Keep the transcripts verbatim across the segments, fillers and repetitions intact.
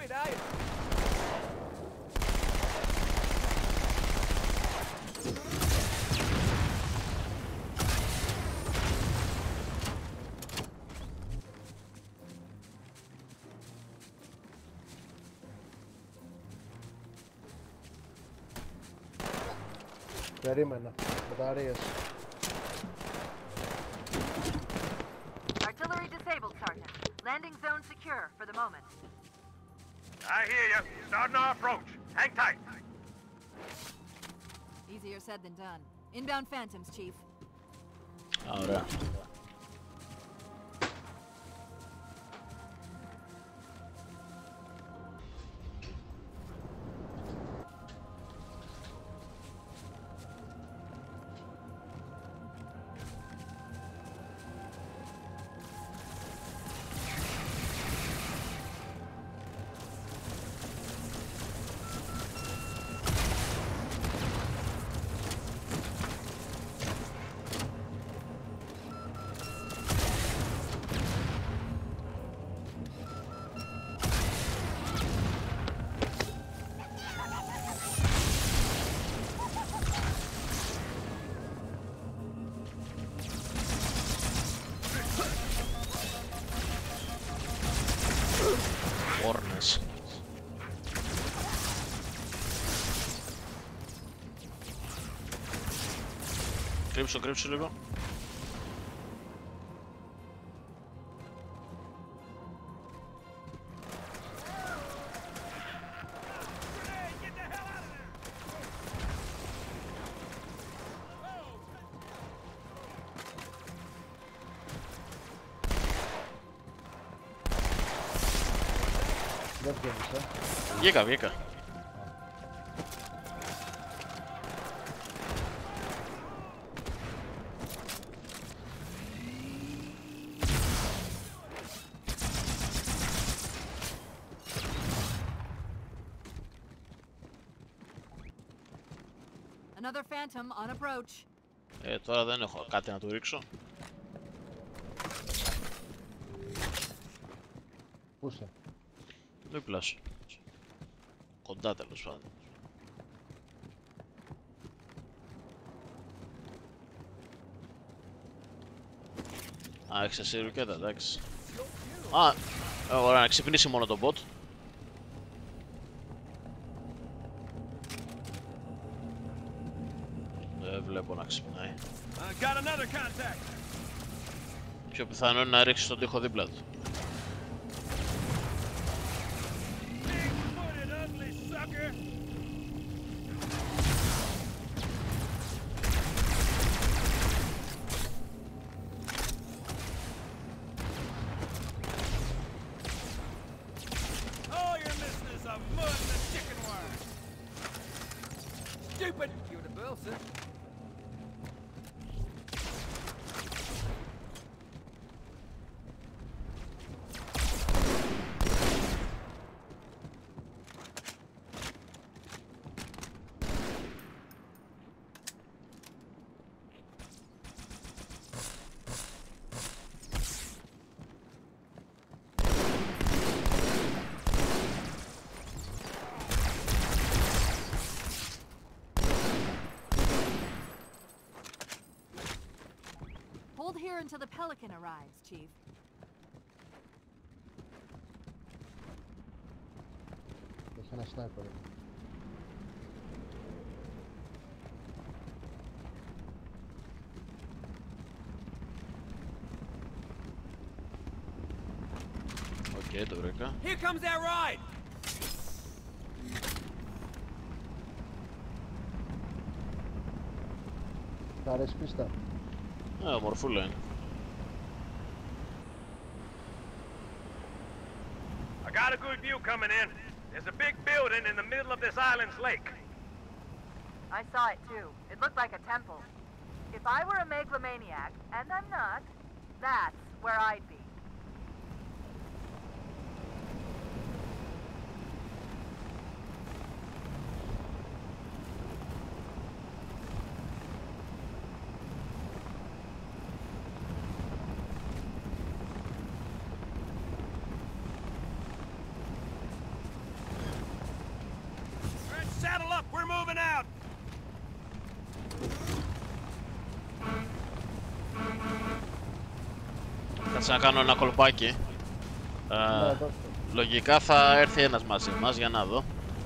Περίμενα. Μπαταρίες. Artillery disabled, Sergeant. Landing zone secure for the moment. I hear you. Starting our approach. Hang tight. Easier said than done. Inbound Phantoms, Chief. Ωραία. Όρνες. Κρύψω, κρύψω λίγο. Δεν βγαίνεις, ε. Βγήκα, βγήκα. Another Phantom on approach. Ε, τώρα δεν έχω κάτι να του ρίξω. Πού είσαι? Δίπλα σου. Κοντά τέλος πάντων. Α, έχεις εσύ ρουκέτα, εντάξει. Α, ε, ωραία, να ξυπνήσει μόνο το bot. Δεν βλέπω να ξυπνάει. Πιο πιθανό είναι να ρίξει τον τοίχο δίπλα του. Stupid! You're the Wilson. Hold here until the Pelican arrives, Chief. Έχει ένα sniper. Οκ, το βρήκα. Here comes that ride! Θα αρέσει πίστα. Ε, ομορφούλα είναι. I got a good view coming in. There's a big building in the middle of this island's lake. I saw it too. It looked like a temple. If I were a megalomaniac, and I'm not, that's where I'd be. Κάτσε να κάνω ένα κολπάκι. Ναι, Ε, δώστε. λογικά θα έρθει ένας μαζί μας, για να δω.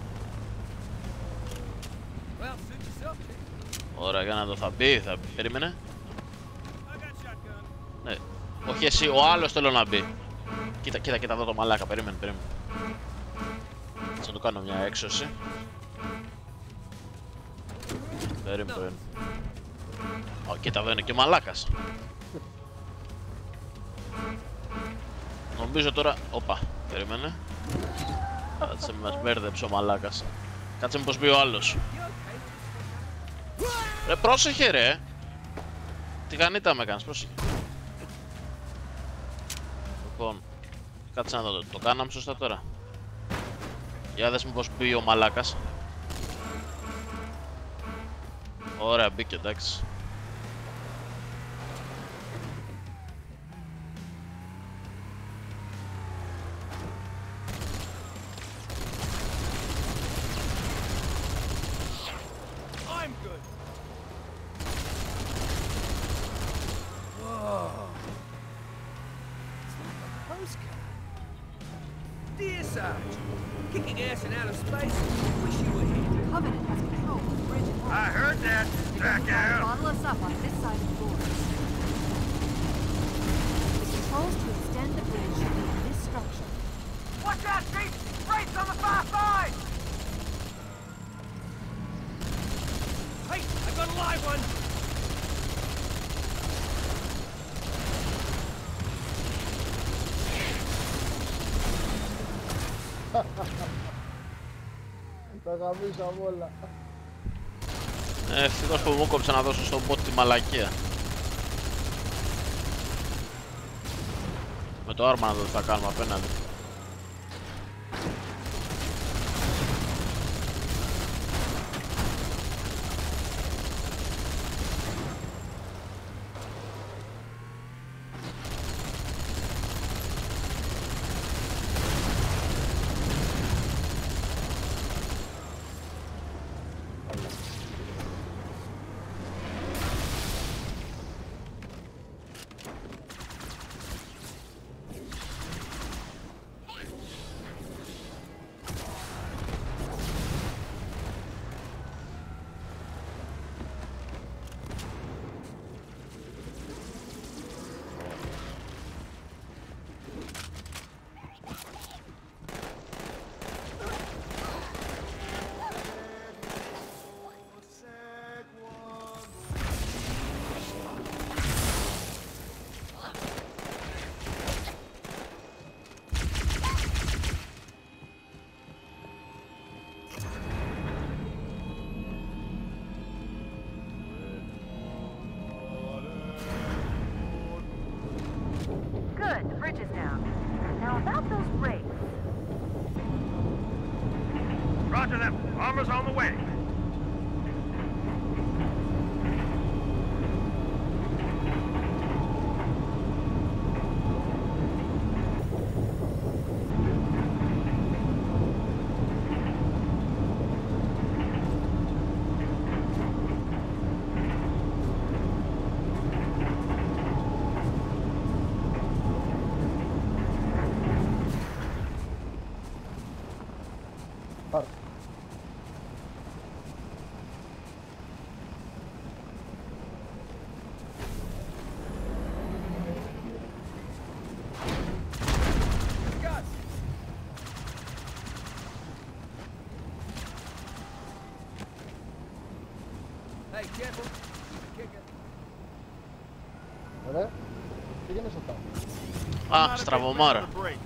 Well, suit yourself, kid. Ωραία, για να δω, θα μπει, θα μπει. Περίμενε. I got shotgun. Ναι. Όχι εσύ, ο άλλος θέλω να μπει. Κοίτα, κοίτα, κοίτα εδώ το μαλάκα, περίμενε, περίμενε. Θα του κάνω μια έξωση. Περίμενε, περίμενε. Ω, κοίτα, εδώ είναι και ο μαλάκας. Νομίζω τώρα... Όπα, περίμενε. Κάτσε, μας μπέρδεψε ο μαλάκας. Κάτσε μήπως μπει ο άλλος. Ρε, πρόσεχε ρε. Τι γανίτα με κάνεις, πρόσεχε. Λοιπόν, κάτσε να δω, το, το κάναμε σωστά τώρα. Για δες μήπως μπει ο μαλάκας. Ωραία, μπήκε, εντάξει. I'm good. Whoa. It's like a postcard. Dear Sarge, kicking ass in outer space. Wish you were here. Covenant has control of the bridge. I heard that, jackass. Bottle us up on this side of the door. The controls to extend the bridge should be in this structure. Watch out, Chief! Race on the far side! Hey, I got a live one. Τα γαμίσαμε όλα. Ε, ευτυχώς που μου κόψε να δώσω στον bot τη μαλακία. Με το άρμα να δω τι θα κάνουμε απέναντι. Good, the bridge is down. Now about those wraiths. Roger them. Armor's on the way. Πάρ. Gus. Hey, careful. Kicker. Ωραία. Πήγαινε σωστά. Α, στραβωμάρα.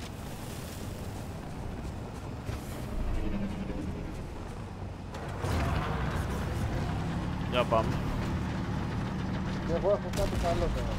Για πάμε. Και εγώ έχω κάτι καλό τώρα.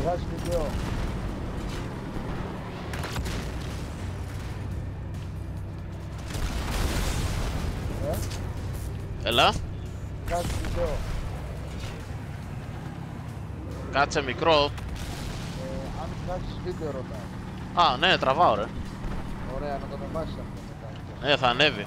Βγάζει βίντεο. Ε, Έλα. βγάζει βίντεο. Κάτσε μικρό. Ε, αν βγάζεις βίντεο ρωτάω. Α, ναι, τραβάω ρε. Ωραία, να το ανεβάσεις αυτό μετά. Ναι, θα ανέβει.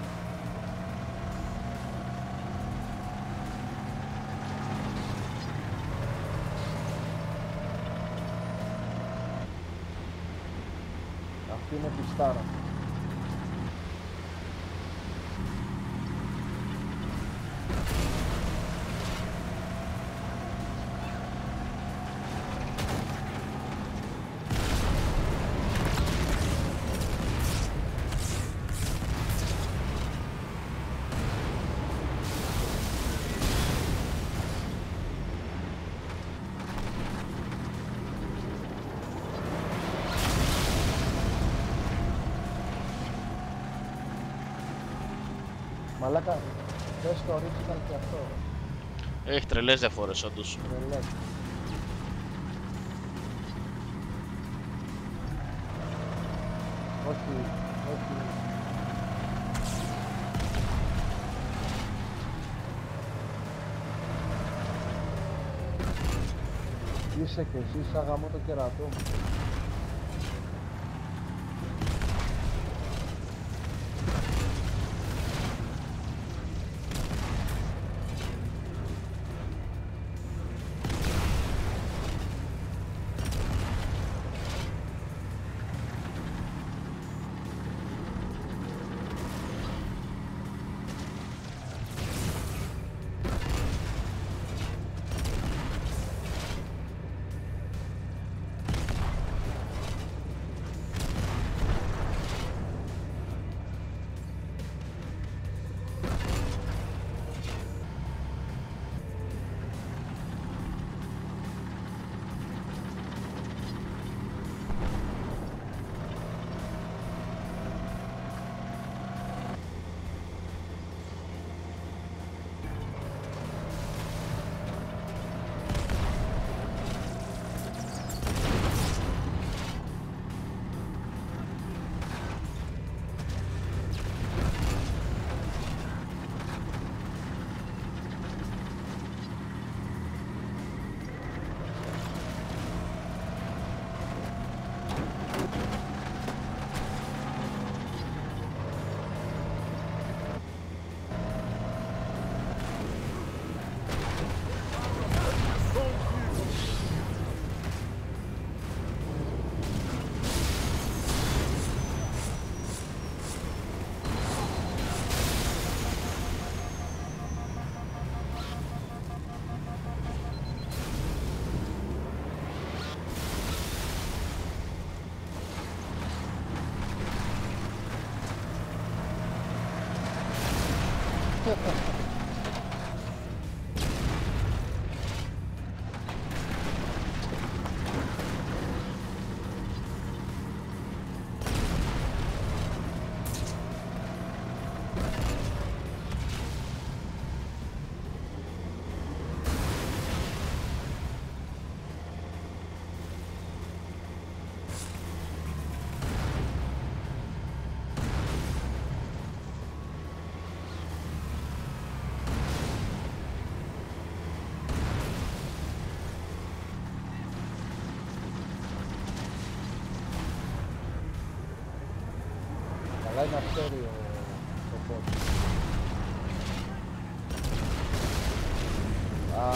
Αυτή είναι πιστάρα. Μαλάκα, πες το original και αυτό. Έχει τρελές διαφορές όντως. Τρελές. Όχι, όχι. Είσαι και εσύ σαν γαμό το κερατό μου. Αλλά είναι αστέριο το πόδι. Α,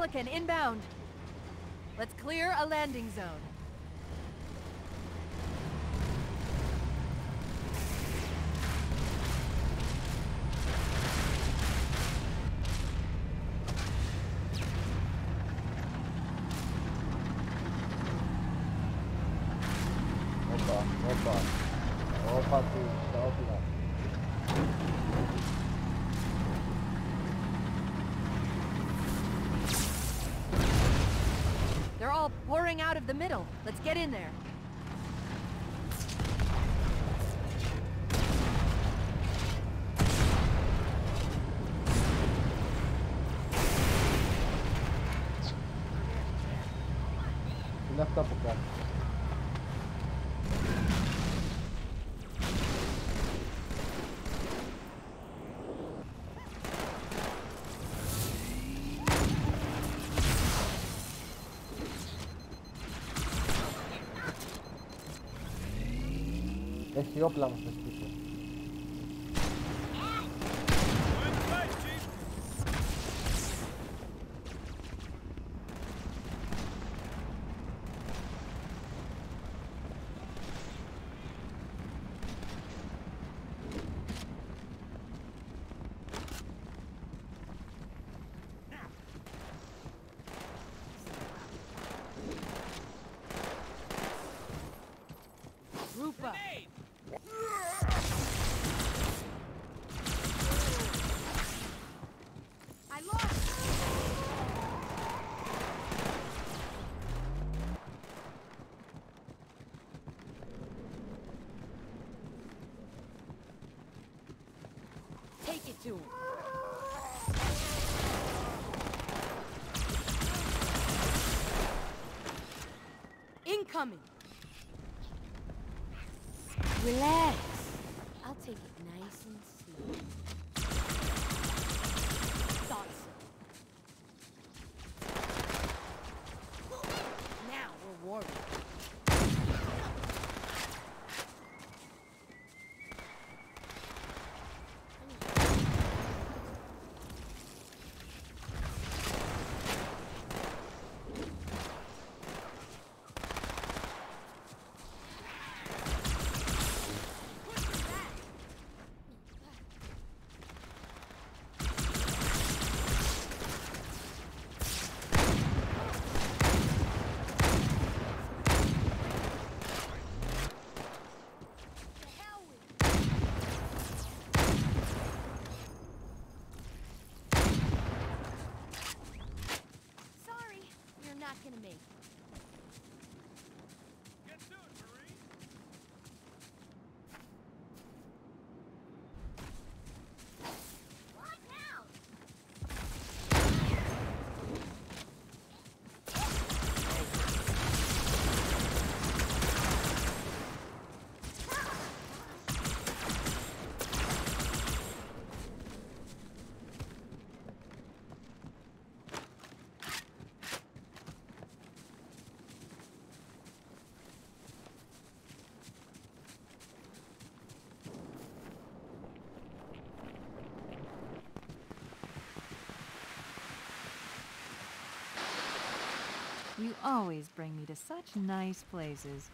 Pelican inbound. Let's clear a landing zone. Opa, opa. Opa, tu, opa. They're all pouring out of the middle. Let's get in there. Left up again. Έχει όπλα μου στο σπίτι. Rupa. I lost. Take it to him. Incoming. Relax. I'll take it nice and slow. Thought so. Now we're worried. Not gonna make it. Get to it, Marine. What now? You always bring me to such nice places.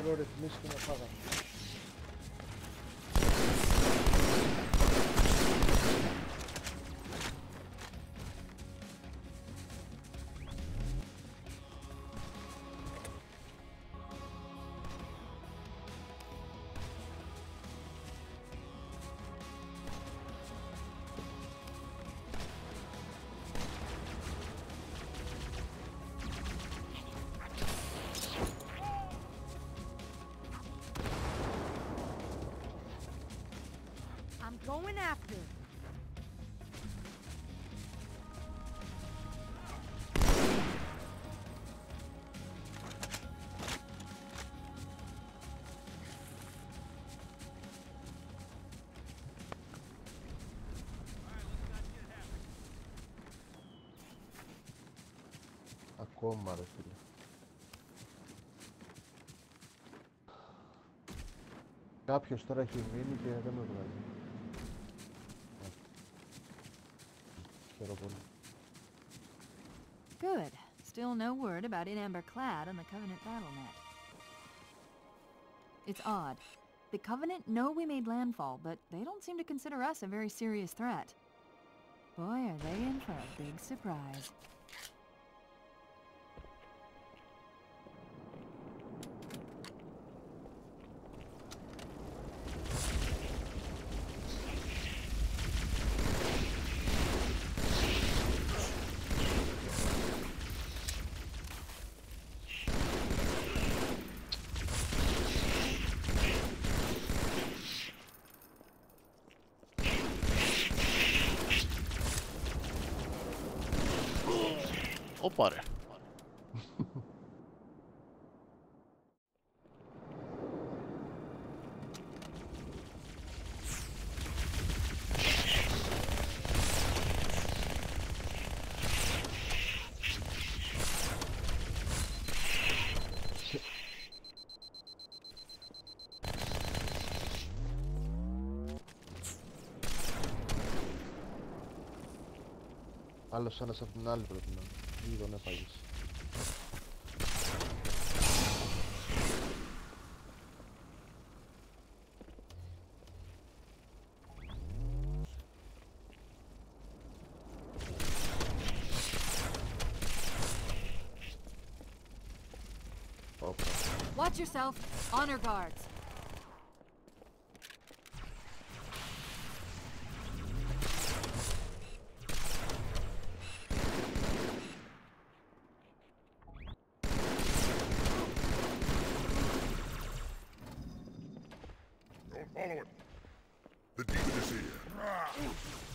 έχω ρυθμίσει και με φάγανε. I'm going after it. Ακόμα ρε φίλε. Κάποιος τώρα έχει μείνει και δεν με βγάζει. Χαίρομαι πολύ. Good. Still no word about In Amber Clad on the Covenant BattleNet. It's odd. The Covenant know we made landfall, but they don't seem to consider us a very serious threat. Boy, are they in for a big surprise. Όπα ρε. Άλλος ένας από την άλλη πρέπει να ή τον έφαγες. Watch yourself. Honor guards. Don't follow him. The demon is here.